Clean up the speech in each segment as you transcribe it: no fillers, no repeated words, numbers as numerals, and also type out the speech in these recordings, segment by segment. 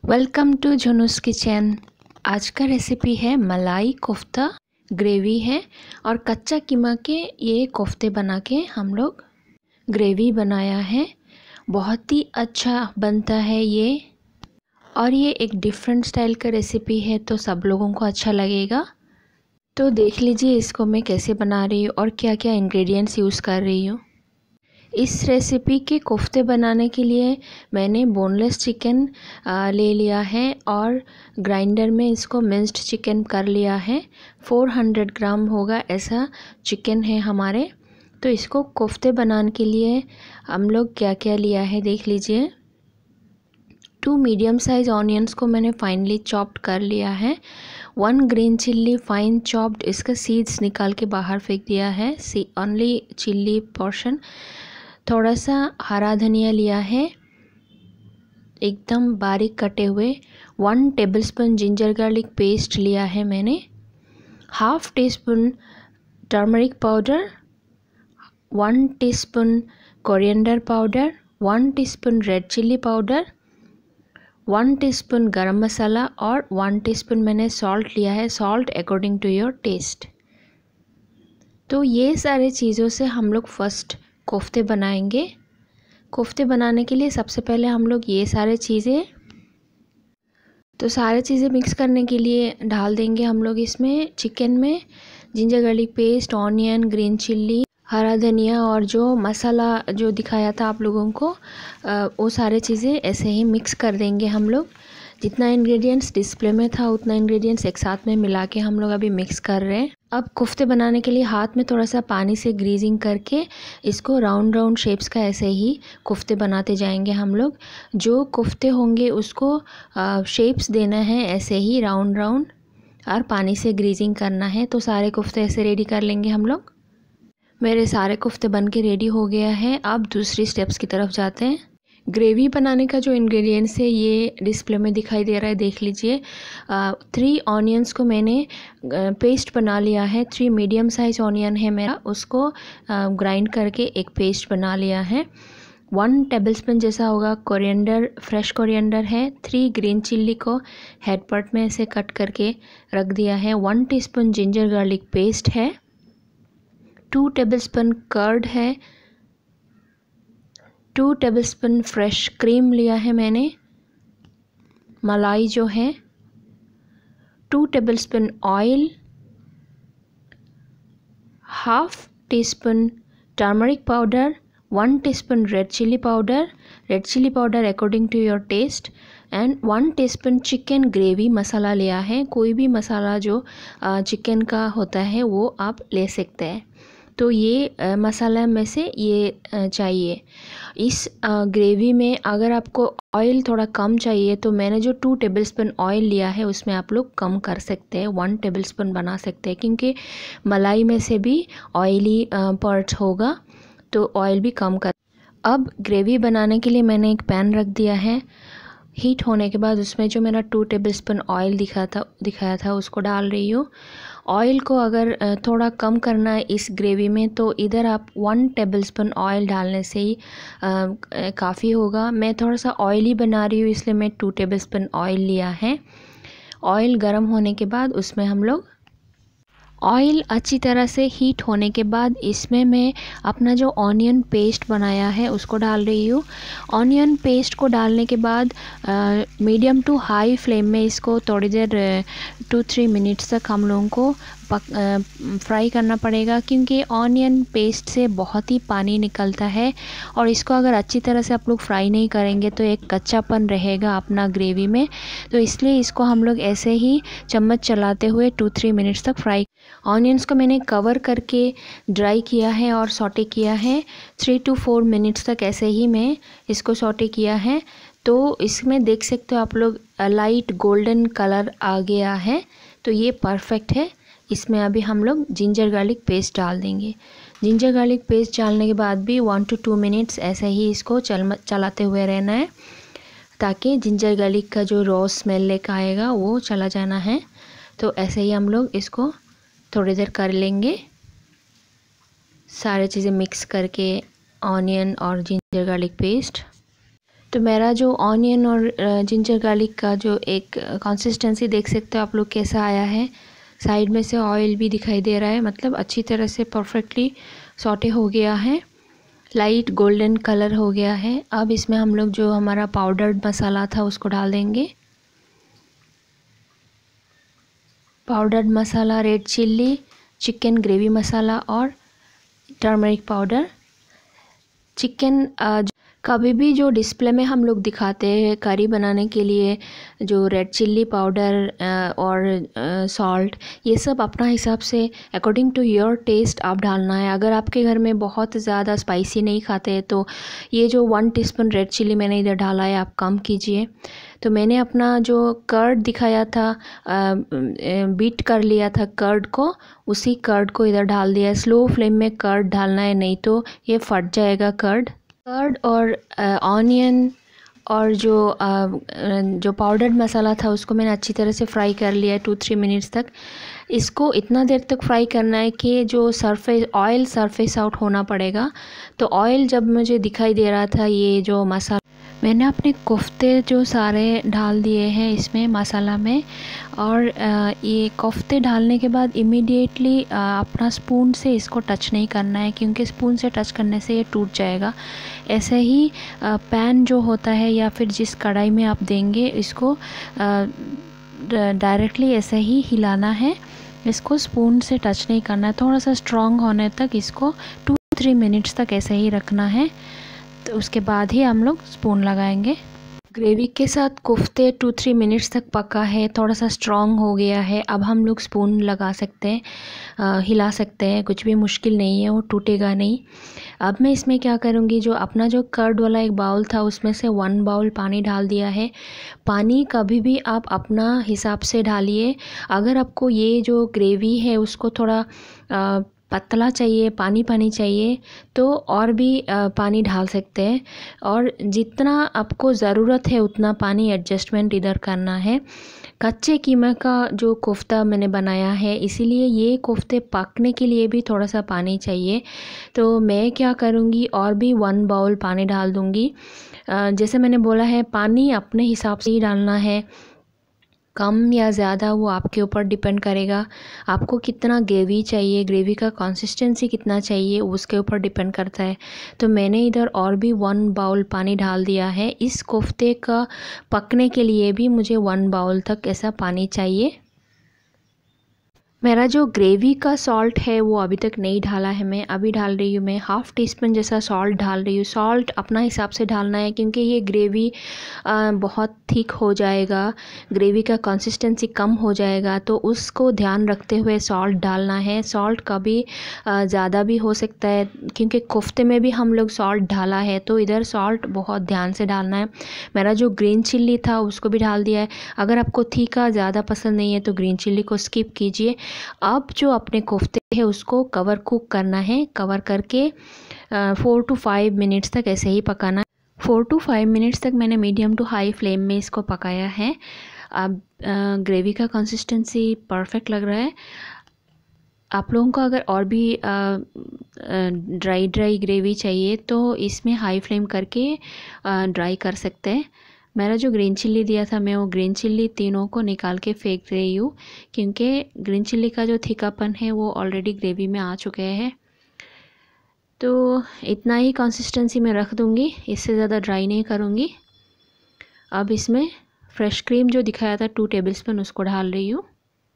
Welcome to जुनूस kitchen. आज का recipe है मलाई कोफ्ता। ग्रेवी है और कच्चा कीमा के ये कोफ्ते बना के हम लोग ग्रेवी बनाया है। बहुत ही अच्छा बनता है ये, और ये एक डिफरेंट स्टाइल का रेसिपी है तो सब लोगों को अच्छा लगेगा। तो देख लीजिए इसको मैं कैसे बना रही हूँ और क्या क्या इंग्रेडिएंट्स यूज़ कर रही हूँ। इस रेसिपी के कोफ्ते बनाने के लिए मैंने बोनलेस चिकन ले लिया है और ग्राइंडर में इसको मिंस्ड चिकन कर लिया है। 400 ग्राम होगा ऐसा चिकन है हमारे। तो इसको कोफ्ते बनाने के लिए हम लोग क्या क्या लिया है देख लीजिए। 2 मीडियम साइज़ ऑनियंस को मैंने फाइनली चॉप्ड कर लिया है। 1 ग्रीन चिल्ली फाइन चॉप्ड, इसका सीड्स निकाल के बाहर फेंक दिया है, ओनली चिल्ली पोर्शन। थोड़ा सा हरा धनिया लिया है एकदम बारीक कटे हुए। 1 टेबलस्पून जिंजर गार्लिक पेस्ट लिया है मैंने। हाफ टी स्पून turmeric powder, 1 teaspoon coriander powder, 1 teaspoon red chilli powder, 1 teaspoon garam masala और 1 टीस्पून मैंने सॉल्ट लिया है। Salt according to your taste. तो ये सारे चीज़ों से हम लोग फर्स्ट कोफ्ते बनाएंगे। कोफ्ते बनाने के लिए सबसे पहले हम लोग ये सारे चीज़ें मिक्स करने के लिए डाल देंगे हम लोग इसमें। चिकन में ginger garlic paste, onion, green chilli, हरा धनिया और जो मसाला जो दिखाया था आप लोगों को, वो सारे चीज़ें ऐसे ही मिक्स कर देंगे हम लोग। जितना इंग्रेडिएंट्स डिस्प्ले में था उतना इंग्रेडिएंट्स एक साथ में मिला के हम लोग अभी मिक्स कर रहे हैं। अब कोफ्ते बनाने के लिए हाथ में थोड़ा सा पानी से ग्रीजिंग करके इसको राउंड राउंड शेप्स का ऐसे ही कोफ्ते बनाते जाएंगे हम लोग। जो कोफ्ते होंगे उसको शेप्स देना है ऐसे ही राउंड राउंड, और पानी से ग्रीजिंग करना है। तो सारे कोफ्ते ऐसे रेडी कर लेंगे हम लोग। मेरे सारे कोफ्ते बन के रेडी हो गया है। अब दूसरी स्टेप्स की तरफ जाते हैं। ग्रेवी बनाने का जो इंग्रेडिएंट्स है ये डिस्प्ले में दिखाई दे रहा है, देख लीजिए। 3 ऑनियंस को मैंने पेस्ट बना लिया है। 3 मीडियम साइज़ ऑनियन है मेरा, उसको ग्राइंड करके एक पेस्ट बना लिया है। 1 टेबलस्पून जैसा होगा कोरिएंडर, फ्रेश कोरिएंडर है। 3 ग्रीन चिल्ली को हेड पार्ट में ऐसे कट करके रख दिया है। 1 टीस्पून जिंजर गार्लिक पेस्ट है। 2 टेबलस्पून कर्ड है। 2 टेबलस्पून फ्रेश क्रीम लिया है मैंने, मलाई जो है। 2 टेबलस्पून ऑयल, हाफ टी स्पून turmeric powder, 1 teaspoon red chilli powder according to your taste, and 1 teaspoon chicken gravy masala लिया है। कोई भी मसाला जो चिकन का होता है वो आप ले सकते हैं। तो ये मसाला में से ये चाहिए। इस ग्रेवी में अगर आपको ऑयल थोड़ा कम चाहिए तो मैंने जो 2 टेबलस्पून ऑयल लिया है उसमें आप लोग कम कर सकते हैं, 1 टेबलस्पून बना सकते हैं, क्योंकि मलाई में से भी ऑयली पार्ट होगा तो ऑयल भी कम कर। अब ग्रेवी बनाने के लिए मैंने एक पैन रख दिया है। हीट होने के बाद उसमें जो मेरा 2 टेबलस्पून ऑयल दिखाया था उसको डाल रही हूँ। ऑयल को अगर थोड़ा कम करना है इस ग्रेवी में तो इधर आप 1 टेबलस्पून ऑयल डालने से ही काफ़ी होगा। मैं थोड़ा सा ऑयली बना रही हूँ इसलिए मैं 2 टेबलस्पून ऑयल लिया है। ऑयल गर्म होने के बाद उसमें हम लोग ऑयल अच्छी तरह से हीट होने के बाद इसमें मैं अपना जो ऑनियन पेस्ट बनाया है उसको डाल रही हूँ। ऑनियन पेस्ट को डालने के बाद मीडियम टू हाई फ्लेम में इसको थोड़ी देर 2-3 मिनट्स तक हम लोगों को फ्राई करना पड़ेगा, क्योंकि ऑनियन पेस्ट से बहुत ही पानी निकलता है और इसको अगर अच्छी तरह से आप लोग फ्राई नहीं करेंगे तो एक कच्चापन रहेगा अपना ग्रेवी में। तो इसलिए इसको हम लोग ऐसे ही चम्मच चलाते हुए 2-3 मिनट्स तक फ्राई। ऑनियंस को मैंने कवर करके ड्राई किया है और सॉटे किया है। 3 to 4 मिनट्स तक ऐसे ही मैं इसको सॉटे किया है। तो इसमें देख सकते हो आप लोग लाइट गोल्डन कलर आ गया है, तो ये परफेक्ट है। इसमें अभी हम लोग जिंजर गार्लिक पेस्ट डाल देंगे। जिंजर गार्लिक पेस्ट डालने के बाद भी 1 to 2 मिनट्स ऐसे ही इसको चलाते हुए रहना है, ताकि जिंजर गार्लिक का जो रॉ स्मेल लेकर आएगा वो चला जाना है। तो ऐसे ही हम लोग इसको थोड़ी देर कर लेंगे। सारे चीज़ें मिक्स करके ऑनियन और जिंजर गार्लिक पेस्ट। तो मेरा जो ऑनियन और जिंजर गार्लिक का जो एक कंसिस्टेंसी देख सकते हो आप लोग कैसा आया है। साइड में से ऑयल भी दिखाई दे रहा है, मतलब अच्छी तरह से परफेक्टली सॉटे हो गया है, लाइट गोल्डन कलर हो गया है। अब इसमें हम लोग जो हमारा पाउडर्ड मसाला था उसको डाल देंगे। Powdered masala, red chilli, chicken gravy masala और टर्मरिक पाउडर। चिकन कभी भी जो डिस्प्ले में हम लोग दिखाते हैं करी बनाने के लिए, जो रेड चिल्ली पाउडर और सॉल्ट, ये सब अपना हिसाब से अकॉर्डिंग टू योर टेस्ट आप डालना है। अगर आपके घर में बहुत ज़्यादा स्पाइसी नहीं खाते हैं तो ये जो 1 टीस्पून रेड चिल्ली मैंने इधर डाला है आप कम कीजिए। तो मैंने अपना जो कर्ड दिखाया था, बीट कर लिया था कर्ड को, उसी कर्ड को इधर डाल दिया है। स्लो फ्लेम में कर्ड डालना है, नहीं तो ये फट जाएगा कर्ड और ऑनियन और जो पाउडर्ड मसाला था उसको मैंने अच्छी तरह से फ्राई कर लिया है 2-3 मिनट्स तक। इसको इतना देर तक फ्राई करना है कि जो ऑयल सरफेस आउट होना पड़ेगा। तो ऑयल जब मुझे दिखाई दे रहा था, ये जो मसाला मैंने अपने कोफ्ते जो सारे डाल दिए हैं इसमें मसाला में, और ये कोफ्ते डालने के बाद इमीडिएटली अपना स्पून से इसको टच नहीं करना है, क्योंकि स्पून से टच करने से ये टूट जाएगा। ऐसे ही पैन जो होता है या फिर जिस कढ़ाई में आप देंगे इसको डायरेक्टली ऐसे ही हिलाना है, इसको स्पून से टच नहीं करना है। थोड़ा सा स्ट्रॉन्ग होने तक इसको 2-3 मिनट्स तक ऐसे ही रखना है, तो उसके बाद ही हम लोग स्पून लगाएंगे। ग्रेवी के साथ कोफ्ते 2-3 मिनट्स तक पका है, थोड़ा सा स्ट्रॉन्ग हो गया है। अब हम लोग स्पून लगा सकते हैं, हिला सकते हैं, कुछ भी मुश्किल नहीं है, वो टूटेगा नहीं। अब मैं इसमें क्या करूँगी, जो अपना जो कर्ड वाला एक बाउल था उसमें से 1 बाउल पानी डाल दिया है। पानी कभी भी आप अपना हिसाब से डालिए। अगर आपको ये जो ग्रेवी है उसको थोड़ा पतला चाहिए, पानी चाहिए, तो और भी पानी डाल सकते हैं, और जितना आपको ज़रूरत है उतना पानी एडजस्टमेंट इधर करना है। कच्चे कीमा का जो कोफ्ता मैंने बनाया है, इसीलिए ये कोफ्ते पकने के लिए भी थोड़ा सा पानी चाहिए। तो मैं क्या करूँगी, और भी 1 बाउल पानी डाल दूँगी। जैसे मैंने बोला है पानी अपने हिसाब से ही डालना है, कम या ज़्यादा वो आपके ऊपर डिपेंड करेगा। आपको कितना ग्रेवी चाहिए, ग्रेवी का कंसिस्टेंसी कितना चाहिए, उसके ऊपर डिपेंड करता है। तो मैंने इधर और भी 1 बाउल पानी डाल दिया है। इस कोफ्ते का पकने के लिए भी मुझे 1 बाउल तक ऐसा पानी चाहिए। मेरा जो ग्रेवी का सॉल्ट है वो अभी तक नहीं डाला है, मैं अभी डाल रही हूँ। मैं 1/2 टीस्पून जैसा सॉल्ट डाल रही हूँ। सॉल्ट अपना हिसाब से डालना है, क्योंकि ये ग्रेवी बहुत थिक हो जाएगा, ग्रेवी का कंसिस्टेंसी कम हो जाएगा, तो उसको ध्यान रखते हुए सॉल्ट डालना है। सॉल्ट कभी ज़्यादा भी हो सकता है, क्योंकि कोफ्ते में भी हम लोग सॉल्ट डाला है, तो इधर सॉल्ट बहुत ध्यान से डालना है। मेरा जो ग्रीन चिल्ली था उसको भी डाल दिया है। अगर आपको तीखा ज़्यादा पसंद नहीं है तो ग्रीन चिल्ली को स्किप कीजिए। अब जो अपने कोफ्ते हैं उसको कवर कुक करना है। कवर करके 4 to 5 मिनट्स तक ऐसे ही पकाना है। 4 to 5 मिनट्स तक मैंने मीडियम टू हाई फ्लेम में इसको पकाया है। अब ग्रेवी का कंसिस्टेंसी परफेक्ट लग रहा है। आप लोगों को अगर और भी ड्राई ग्रेवी चाहिए तो इसमें हाई फ्लेम करके ड्राई कर सकते हैं। मैंने जो ग्रीन चिल्ली दिया था, मैं वो ग्रीन चिल्ली तीनों को निकाल के फेंक रही हूँ, क्योंकि ग्रीन चिल्ली का जो थिकापन है वो ऑलरेडी ग्रेवी में आ चुके हैं। तो इतना ही कंसिस्टेंसी में रख दूँगी, इससे ज़्यादा ड्राई नहीं करूँगी। अब इसमें फ्रेश क्रीम जो दिखाया था 2 टेबलस्पून उसको डाल रही हूँ,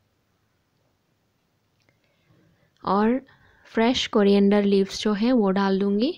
और फ्रेश कोरिएंडर लीव्स जो है वो डाल दूँगी।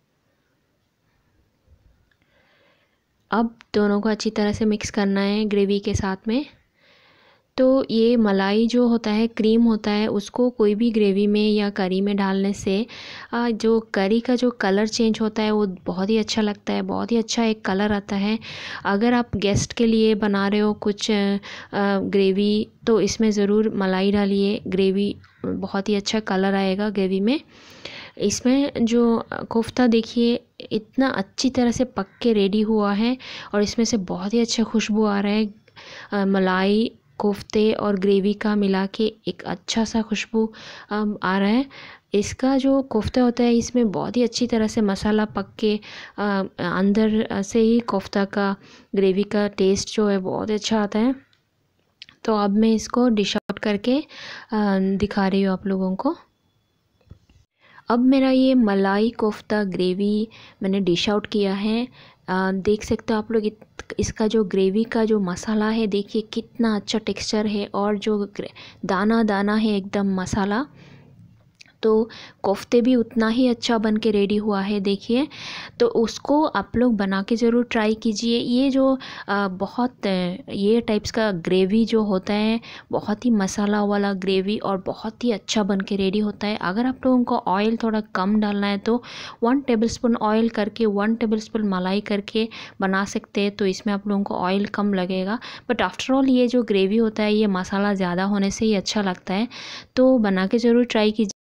अब दोनों को अच्छी तरह से मिक्स करना है ग्रेवी के साथ में। तो ये मलाई जो होता है, क्रीम होता है, उसको कोई भी ग्रेवी में या करी में डालने से जो करी का जो कलर चेंज होता है वो बहुत ही अच्छा लगता है, बहुत ही अच्छा एक कलर आता है। अगर आप गेस्ट के लिए बना रहे हो कुछ ग्रेवी, तो इसमें ज़रूर मलाई डालिए, ग्रेवी बहुत ही अच्छा कलर आएगा ग्रेवी में। इसमें जो कोफ्ता देखिए इतना अच्छी तरह से पक के रेडी हुआ है, और इसमें से बहुत ही अच्छा खुशबू आ रहा है। मलाई कोफ्ते और ग्रेवी का मिला के एक अच्छा सा खुशबू आ रहा है। इसका जो कोफ्ता होता है इसमें बहुत ही अच्छी तरह से मसाला पक के अंदर से ही कोफ्ता का ग्रेवी का टेस्ट जो है बहुत अच्छा आता है। तो अब मैं इसको डिश आउट करके दिखा रही हूँ आप लोगों को। अब मेरा ये मलाई कोफ्ता ग्रेवी मैंने डिश आउट किया है। देख सकते हो आप लोग इसका जो ग्रेवी का जो मसाला है, देखिए कितना अच्छा टेक्सचर है और जो दाना दाना है एकदम मसाला। तो कोफ्ते भी उतना ही अच्छा बन के रेडी हुआ है देखिए। तो उसको आप लोग बना के ज़रूर ट्राई कीजिए। ये जो बहुत ये टाइप्स का ग्रेवी जो होता है बहुत ही मसाला वाला ग्रेवी और बहुत ही अच्छा बन के रेडी होता है। अगर आप लोगों को ऑयल थोड़ा कम डालना है तो 1 टेबलस्पून ऑयल करके 1 टेबलस्पून मलाई करके बना सकते हैं, तो इसमें आप लोगों को ऑयल कम लगेगा। बट आफ्टर ऑल ये जो ग्रेवी होता है ये मसाला ज़्यादा होने से ही अच्छा लगता है। तो बना के ज़रूर ट्राई कीजिए।